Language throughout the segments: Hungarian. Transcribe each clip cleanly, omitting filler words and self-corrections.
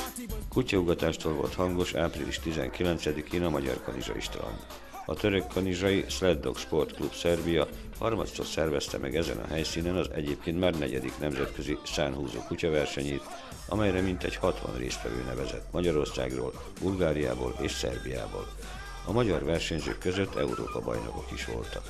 Kutyaugatástól volt hangos április 19-én a magyar kanizsai strand. A török kanizsai Sled Dog Sport Club Szerbia harmadszor szervezte meg ezen a helyszínen az egyébként már 4. nemzetközi szánhúzó kutyaversenyét, amelyre mintegy 60 résztvevő nevezett Magyarországról, Bulgáriából és Szerbiából. A magyar versenyzők között Európa-bajnokok is voltak.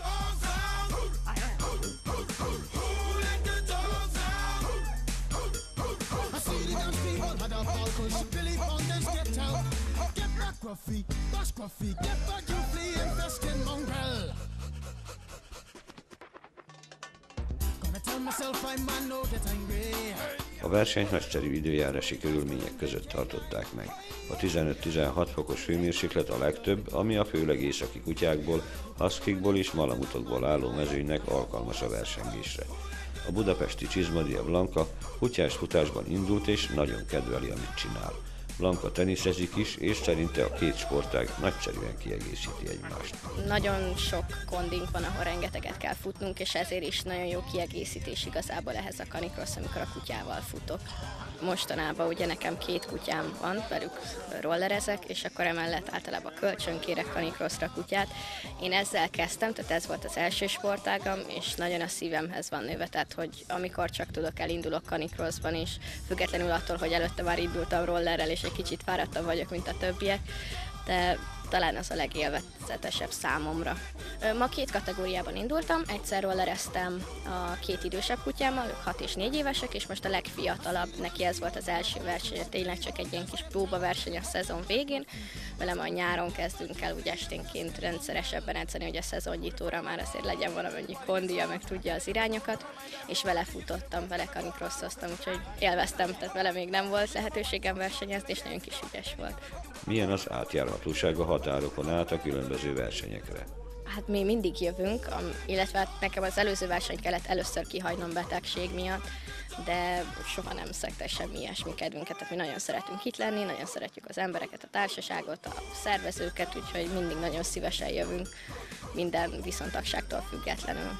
A versenyt nagyszerű időjárási körülmények között tartották meg. A 15-16 fokos hőmérséklet a legtöbb, ami a főleg északi kutyákból, huskykból és malamutokból álló mezőnynek alkalmas a versengésre. A budapesti Csizmadia Blanka kutyás futásban indult és nagyon kedveli, amit csinál. Blanka teniszezik is, és szerinte a két sportág nagyszerűen kiegészíti egymást. Nagyon sok kondink van, ahol rengeteget kell futnunk, és ezért is nagyon jó kiegészítés igazából ehhez a canicross, amikor a kutyával futok. Mostanában ugye nekem 2 kutyám van, velük rollerezek, és akkor emellett általában kölcsönkérek canicrossra kutyát. Én ezzel kezdtem, tehát ez volt az első sportágam, és nagyon a szívemhez van nőve, tehát hogy amikor csak tudok, elindulok canicrossban is, függetlenül attól, hogy előtte már indultam rollerrel, és egy kicsit fáradtabb vagyok, mint a többiek, de talán az a legélvezetesebb számomra. Ma 2 kategóriában indultam, egyszer rollereztem a 2 idősebb kutyámmal, ők 6 és 4 évesek, és most a legfiatalabb, neki ez volt az első verseny, tényleg csak egy ilyen kis próbaverseny a szezon végén. Velem a nyáron kezdünk el úgy esténként rendszeresebben edzeni, hogy a szezonnyitóra már azért legyen valamennyi kondia, meg tudja az irányokat, és vele futottam, vele canicrossoztam, úgyhogy élveztem, tehát vele még nem volt lehetőségem versenyezni, és nagyon kis ügyes volt. Milyen az átjárhatóság a határokon át a különböző versenyekre? Hát mi mindig jövünk, illetve nekem az előző versenyt kellett először kihagynom betegség miatt, de soha nem szekte semmi ilyesmi kedvünket, tehát mi nagyon szeretünk itt lenni, nagyon szeretjük az embereket, a társaságot, a szervezőket, úgyhogy mindig nagyon szívesen jövünk, minden viszontagságtól függetlenül.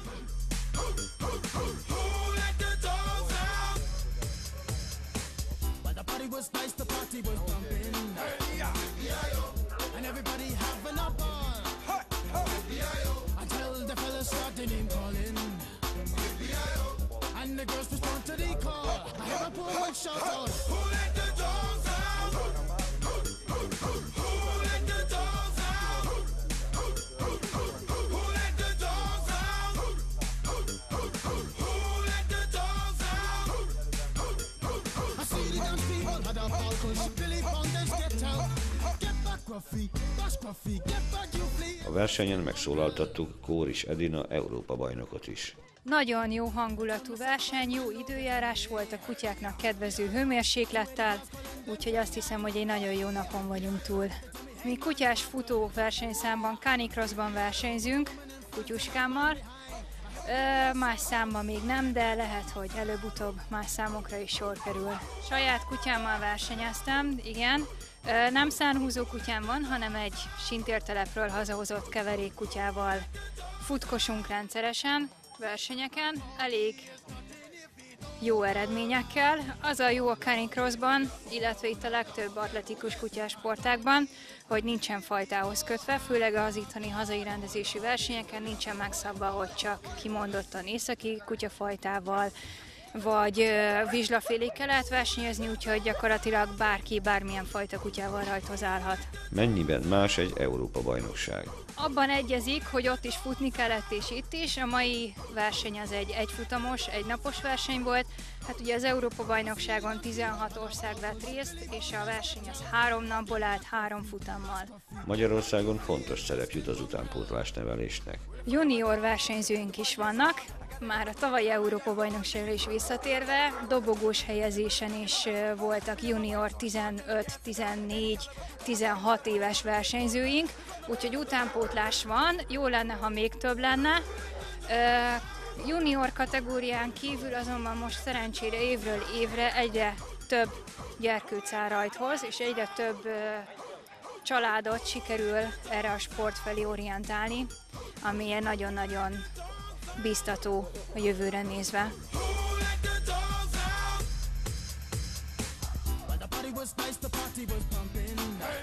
A versenyen megszólaltattuk Kóris Edina Európa-bajnokot is. Nagyon jó hangulatú verseny, jó időjárás volt, a kutyáknak kedvező hőmérséklettel, úgyhogy azt hiszem, hogy egy nagyon jó napon vagyunk túl. Mi kutyás futó versenyszámban, canicrossban versenyzünk, kutyuskámmal. Más számban még nem, de lehet, hogy előbb-utóbb más számokra is sor kerül. Saját kutyámmal versenyeztem, igen. Nem szánhúzó kutyám van, hanem egy sintértelepről hazahozott keverék kutyával futkosunk rendszeresen versenyeken, elég jó eredményekkel. Az a jó a canicrossban, illetve itt a legtöbb atletikus kutyásportágban, hogy nincsen fajtához kötve, főleg az itthoni hazai rendezésű versenyeken nincsen megszabva, hogy csak kimondottan északi kutyafajtával, vagy vizslafélékkel lehet versenyezni, úgyhogy gyakorlatilag bárki bármilyen fajta kutyával rajthoz állhat. Mennyiben más egy Európa-bajnokság? Abban egyezik, hogy ott is futni kellett és itt is. A mai verseny az egy egyfutamos, egynapos verseny volt. Hát ugye az Európa-bajnokságon 16 ország vett részt, és a verseny az 3 napból állt 3 futammal. Magyarországon fontos szerep jut az utánpótlás nevelésnek. Junior versenyzőink is vannak. Már a tavalyi Európa-bajnokságra is visszatérve, dobogós helyezésen is voltak junior 15, 14, 16 éves versenyzőink, úgyhogy utánpótlás van, jó lenne, ha még több lenne. Junior kategórián kívül azonban most szerencsére évről évre egyre több gyerkőc áll rajthoz, és egyre több családot sikerül erre a sport felé orientálni, ami nagyon-nagyon biztató a jövőre nézve. last night the party was pumping.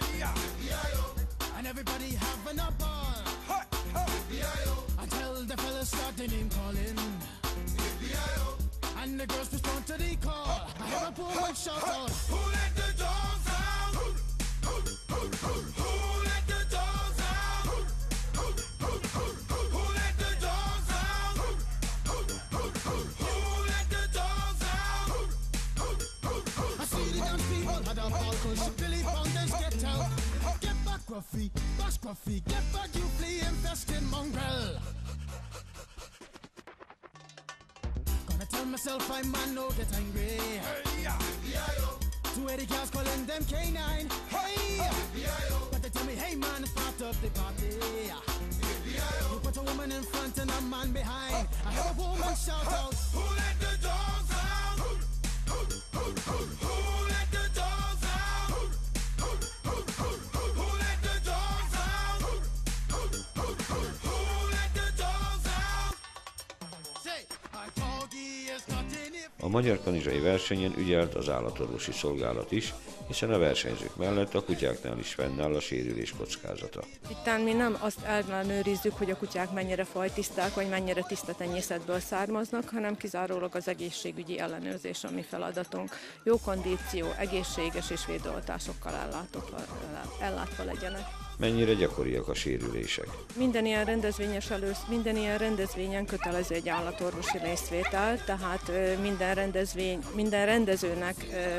And everybody having a ball. Until the fellas started name calling. And the girls respond to the call. I hear a woman shout out, who let the dogs out? Who let the dogs out? Who let the dogs out? Who let the dogs out? I see the dance people had a ball cause Billy Fountains get out. Get back Gruffy, bash Gruffy, get back you flea infested mongrel. Tell myself I'm man, no get angry. Two 80 girls calling them K9. Hey, but they tell me, hey man, it's part of the party. You put a woman in front and a man behind. I heard a woman shout out, who let the dogs out? Who let the dogs out? Who let the dogs out? Who let the dogs out? Say, I told you. A magyar kanizsai versenyen ügyelt az állatorvosi szolgálat is, hiszen a versenyzők mellett a kutyáknál is fennáll a sérülés kockázata. Itten mi nem azt ellenőrizzük, hogy a kutyák mennyire fajtiszták, vagy mennyire tiszta tenyészetből származnak, hanem kizárólag az egészségügyi ellenőrzés a mi feladatunk. Jó kondíció, egészséges és védőoltásokkal ellátva legyenek. Mennyire gyakoriak a sérülések? Minden ilyen rendezvényen kötelező egy állatorvosi részvétel, tehát minden rendezőnek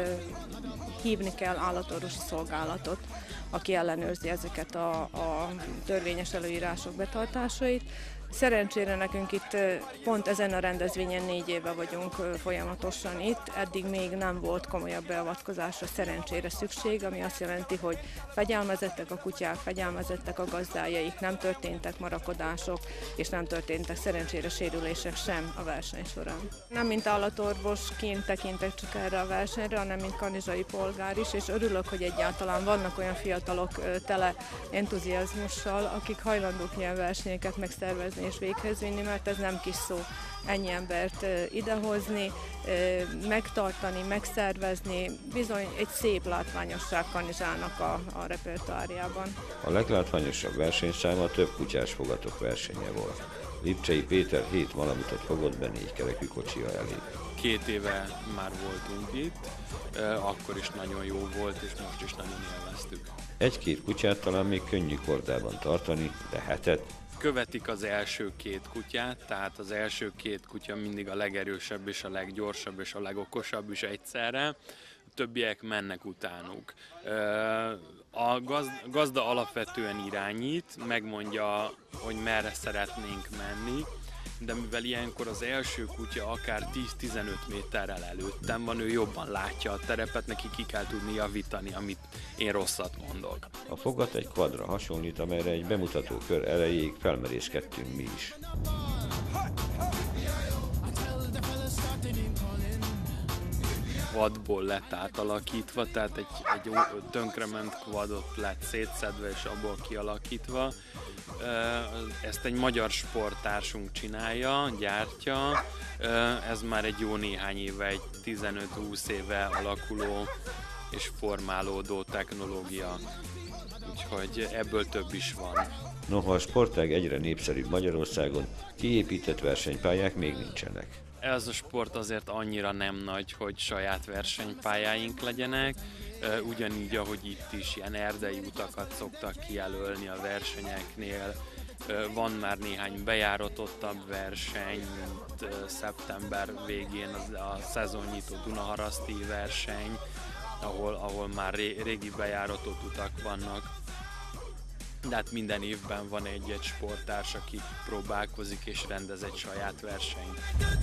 hívni kell állatorvosi szolgálatot, aki ellenőrzi ezeket a törvényes előírások betartásait. Szerencsére nekünk itt pont ezen a rendezvényen 4 éve vagyunk folyamatosan itt, eddig még nem volt komolyabb beavatkozásra szerencsére szükség, ami azt jelenti, hogy fegyelmezettek a kutyák, fegyelmezettek a gazdájaik, nem történtek marakodások, és nem történtek szerencsére sérülések sem a verseny során. Nem mint állatorvosként tekintek csak erre a versenyre, hanem mint kanizsai polgár is, és örülök, hogy egyáltalán vannak olyan fiatalok tele entuziazmussal, akik hajlandók ilyen versenyeket megszervezni és véghez vinni, mert ez nem kis szó ennyi embert idehozni, megtartani, megszervezni, bizony egy szép látványosság kanizsának a repertoárjában. A leglátványosabb versenyszáma a több kutyás fogatok versenye volt. Lipcsei Péter 7 malamutot fogott be 4 kerekű kocsia elé. 2 éve már voltunk itt, akkor is nagyon jó volt, és most is nagyon élveztük. 1-2 kutyát talán még könnyű kordában tartani, de 7-et. Követik az első 2 kutyát, tehát az első 2 kutya mindig a legerősebb és a leggyorsabb és a legokosabb is egyszerre, a többiek mennek utánuk. A gazda alapvetően irányít, megmondja, hogy merre szeretnénk menni, de mivel ilyenkor az első kutya akár 10-15 méterrel előttem van, ő jobban látja a terepet, neki ki kell tudni javítani, amit én rosszat mondok. A fogat egy kvadra hasonlít, amelyre egy bemutató kör elejéig felmerészkedtünk mi is. Vadból lett átalakítva, tehát egy tönkrement kvadot lett szétszedve és abból kialakítva. Ezt egy magyar sporttársunk csinálja, gyártja. Ez már egy jó néhány éve, egy 15-20 éve alakuló és formálódó technológia. Úgyhogy ebből több is van. Noha a sportág egyre népszerűbb Magyarországon, kiépített versenypályák még nincsenek. Ez a sport azért annyira nem nagy, hogy saját versenypályáink legyenek. Ugyanígy, ahogy itt is ilyen erdei utakat szoktak kijelölni a versenyeknél. Van már néhány bejáratottabb verseny, mint szeptember végén a szezonnyitó Dunaharaszti verseny, ahol már régi bejáratott utak vannak. De hát minden évben van egy sporttárs, aki próbálkozik és rendez egy saját versenyt.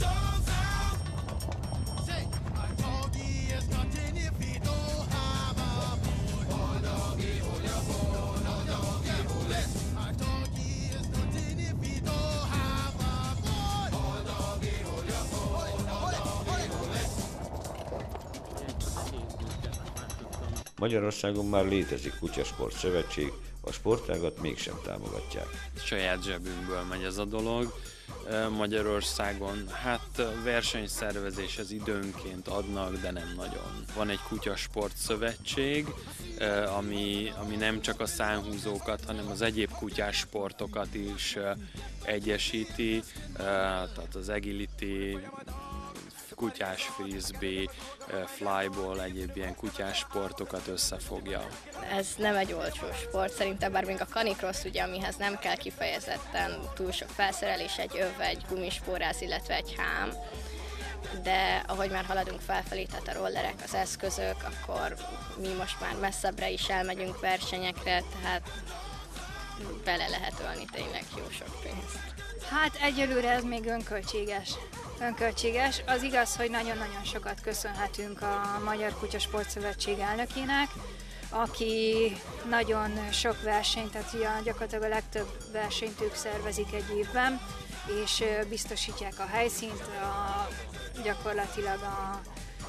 Magyarországon már létezik Kutyasport Szövetség, a sportágat mégsem támogatják. Saját zsebünkből megy ez a dolog. Magyarországon. Hát versenyszervezéshez időnként adnak, de nem nagyon. Van egy Kutyasport Szövetség, ami nem csak a szánhúzókat, hanem az egyéb kutyás sportokat is egyesíti, tehát az agility, kutyás frisbee, flyball, egyéb ilyen kutyás sportokat összefogja. Ez nem egy olcsó sport, szerintem bár még a canicross, ugye, amihez nem kell kifejezetten túl sok felszerelés, egy öv, egy gumispóráz, illetve egy hám, de ahogy már haladunk felfelé, tehát a rollerek, az eszközök, akkor mi most már messzebbre is elmegyünk versenyekre, tehát bele lehet ölni tényleg jó sok pénzt. Hát egyelőre ez még önköltséges. Az igaz, hogy nagyon-nagyon sokat köszönhetünk a Magyar Kutyasport Szövetség elnökének, aki nagyon sok versenyt, tehát gyakorlatilag a legtöbb versenyt ők szervezik egy évben, és biztosítják a helyszínt, gyakorlatilag a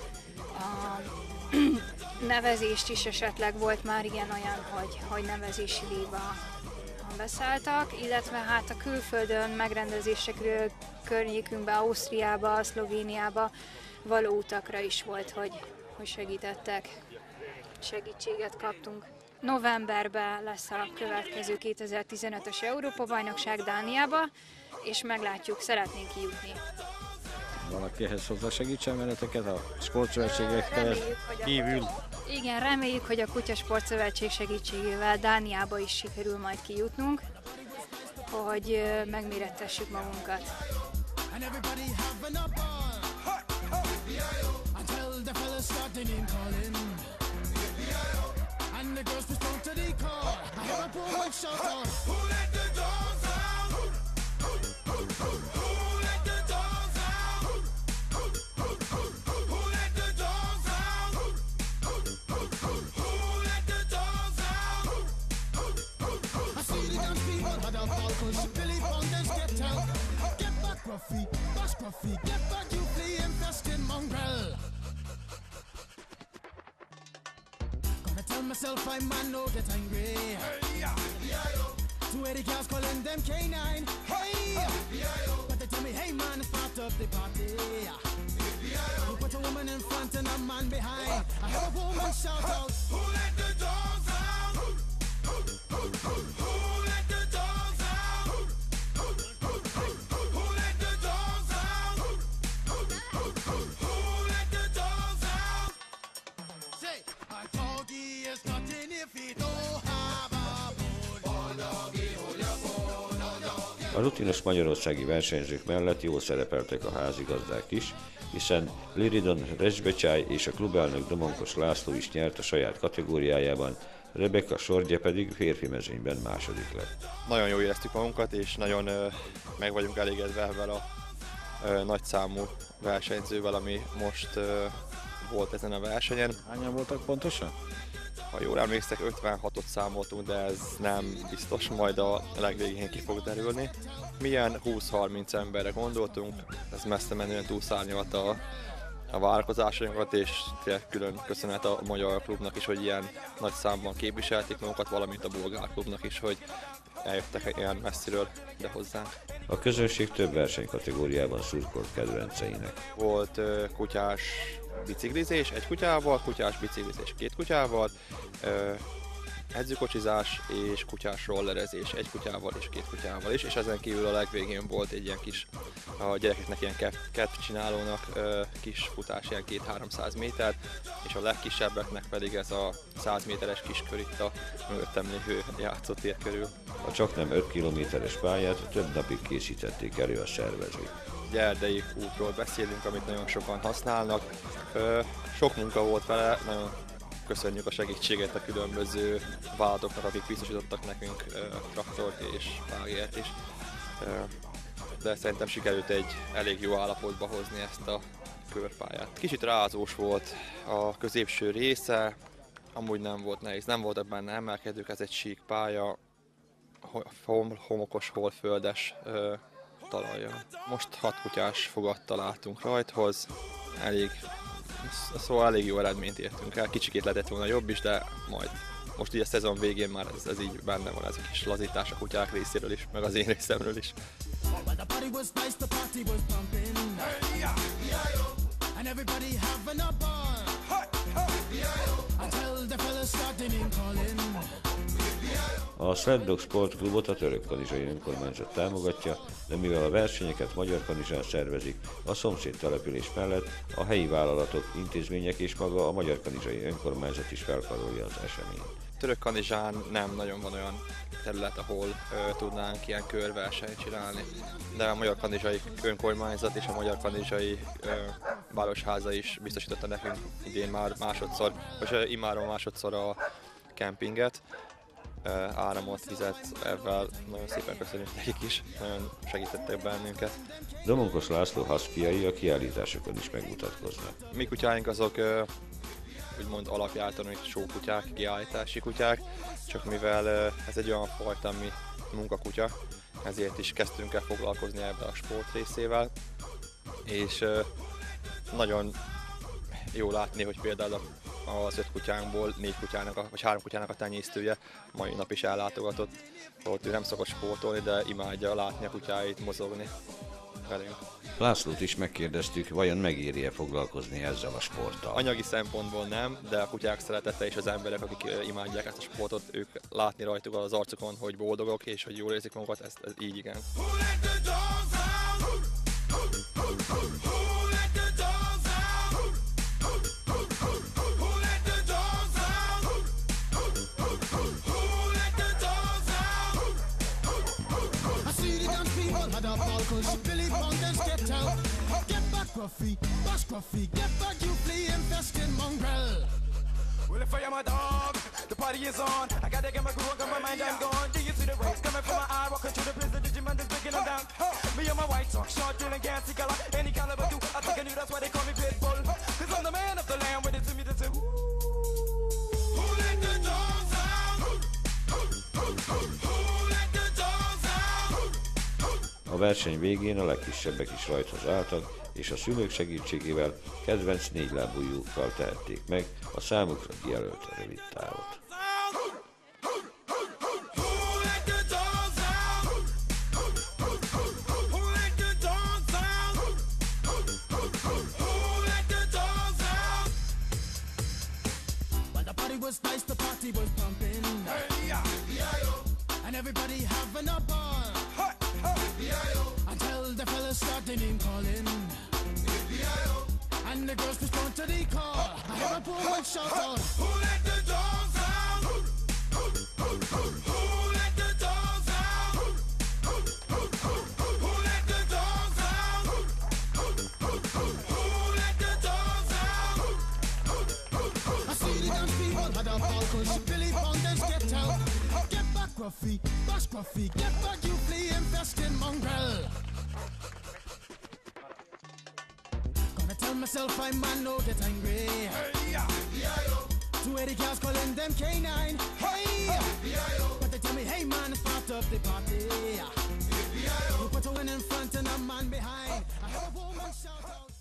nevezést is esetleg volt már olyan, hogy nevezési díjba beszálltak, illetve hát a külföldön megrendezésekről környékünkbe, Ausztriába, Szlovéniába való utakra is volt, hogy segítettek, segítséget kaptunk. Novemberben lesz a következő 2015-ös Európa-bajnokság Dániába, és meglátjuk, szeretnénk kijutni. Valaki ehhez hozzá segítsen benneteket a sportszövetségekkel kívül? Igen, reméljük, hogy a Kutyasport Szövetség segítségével Dániába is sikerül majd kijutnunk, hogy megmérettessük magunkat. Tell myself I man no get angry. Hey, two eighty girls calling them K9. Hey, but they tell me, hey man, it's part of the party. You put a woman in front and a man behind. I heard a woman shout out, who let the dogs out? Who let the dogs out? Who let the dogs out? Who let the dogs out? Say, a doggy is nothing if he don't have a bone. A rutinos magyarországi versenyzők mellett jól szerepeltek a házigazdák is, hiszen Liridon Rezsbecsáj és a klubelnök Domonkos László is nyert a saját kategóriájában, Rebeka Sorgye pedig férfi mezőnyben második lett. Nagyon jól éreztük magunkat, és nagyon meg vagyunk elégedve ezzel a nagyszámú versenyzővel, ami most volt ezen a versenyen. Hányan voltak pontosan? Ha jól emlékszek, 56-ot számoltunk, de ez nem biztos, majd a legvégén ki fog derülni. Milyen 20-30 emberre gondoltunk, ez messze menően túlszárnyalta a várakozásainkat, és tényleg külön köszönet a magyar klubnak is, hogy ilyen nagy számban képviselték magukat, valamint a bolgár klubnak is, hogy eljöttek ilyen messziről ide hozzánk. A közönség több versenykategóriában szurkolt kedvenceinek. Volt kutyás biciklizés egy kutyával, kutyás biciklizés két kutyával, edzőkocsizás és kutyás rollerezés egy kutyával és két kutyával is, és ezen kívül a legvégén volt egy ilyen kis, a gyerekeknek ilyen kedvcsinálónak kis futás, ilyen 200-300 méter, és a legkisebbeknek pedig ez a 100 méteres kiskör itt a mögöttem lévő játszótér körül. A csaknem 5 kilométeres pályát több napig készítették elő a szervezők. Gyerdei útról beszélünk, amit nagyon sokan használnak. Sok munka volt vele, nagyon köszönjük a segítséget a különböző vállalatoknak, akik biztosítottak nekünk traktort és vágért is. De szerintem sikerült egy elég jó állapotba hozni ezt a körpályát. Kicsit rázós volt a középső része, amúgy nem volt nehéz, nem voltak benne emelkedők, ez egy sík pálya, homokos, hol földes talajjal. Most 6 kutyás fogadt találtunk rajthoz, elég jó eredményt értünk el, kicsikét lehetett volna jobb is, de majd most így a szezon végén már ez így benne van, ez a kis lazítás a kutyák részéről is, meg az én részemről is. party was nice, the party was pumping. And everybody having a ball. Until the fellas started in calling. A Sled Dog Sportklubot a Törökkanizsai Önkormányzat támogatja, de mivel a versenyeket Magyarkanizsán szervezik, a szomszéd település mellett a helyi vállalatok, intézmények és maga a Magyarkanizsai Önkormányzat is felkarolja az eseményt. Törökkanizsán nem nagyon van olyan terület, ahol tudnánk ilyen körversenyt csinálni, de a Magyarkanizsai Önkormányzat és a Magyarkanizsai Városháza is biztosította nekünk idén már másodszor, vagy immáron másodszor a kempinget, áramot, vizet, ebben nagyon szépen köszönjük nekik is, nagyon segítettek bennünket. Domonkos László huskyjai a kiállításokon is megmutatkoznak. Mi kutyáink azok úgymond alapjáton, hogy sókutyák, kiállítási kutyák, csak mivel ez egy olyan fajta, ami munkakutya, ezért is kezdtünk el foglalkozni ebbe a sport részével, és nagyon jó látni, hogy például az 5 kutyánkból 4 kutyának, vagy 3 kutyának a tenyésztője mai nap is ellátogatott, ott ő nem szokott sportolni, de imádja látni a kutyáit mozogni velünk. Lászlót is megkérdeztük, vajon megéri-e foglalkozni ezzel a sporttal. Anyagi szempontból nem, de a kutyák szeretete és az emberek, akik imádják ezt a sportot, ők látni rajtuk az arcukon, hogy boldogok és hogy jól érzik magukat, ez így igen. Billy Bonders get out. Get back, Ruffy, bash Ruffy. Get back, you flea infested mongrel. Well, if I am a dog, the party is on. I gotta get my groove on, got my mind, I'm gone. Do you see the rays coming from my eye? Walking through the prison, Digimon is breaking them down. Me and my white talk, short, dealing, gassy color. Any caliber do, I think I knew that's why they call me Pitbull. Cause I'm the man of the land, with it to me, that's it. Who let the dogs out? Who let the dogs out? A verseny végén a legkisebbek is rajthoz álltak, és a szülők segítségével kedvenc négylábújukkal tehették meg a számukra kijelölt rövid távot. Starting in calling, and the girls respond to the call. I hear a woman shout out, who let the dogs out? Who let the dogs out? Who let the dogs out? Who let the dogs out? I see the dance people had a ball, cause Billy Bonders get out. Get back, Ruffy, bash Ruffy. Get back, you flea infested mongrel. Tell myself I'm man, no get angry. Hey, yeah. 280 girls calling them K9. Hey, but they tell me, hey man, it's part of the party. You put a win in front and a man behind. I have a woman shout out.